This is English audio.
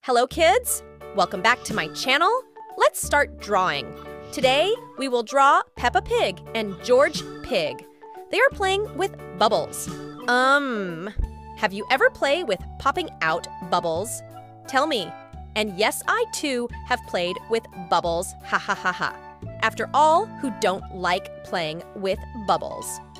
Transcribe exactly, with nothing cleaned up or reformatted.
Hello kids! Welcome back to my channel. Let's start drawing. Today, we will draw Peppa Pig and George Pig. They are playing with bubbles. Um, have you ever played with popping out bubbles? Tell me. And yes, I too have played with bubbles, ha ha ha ha. After all, who don't like playing with bubbles?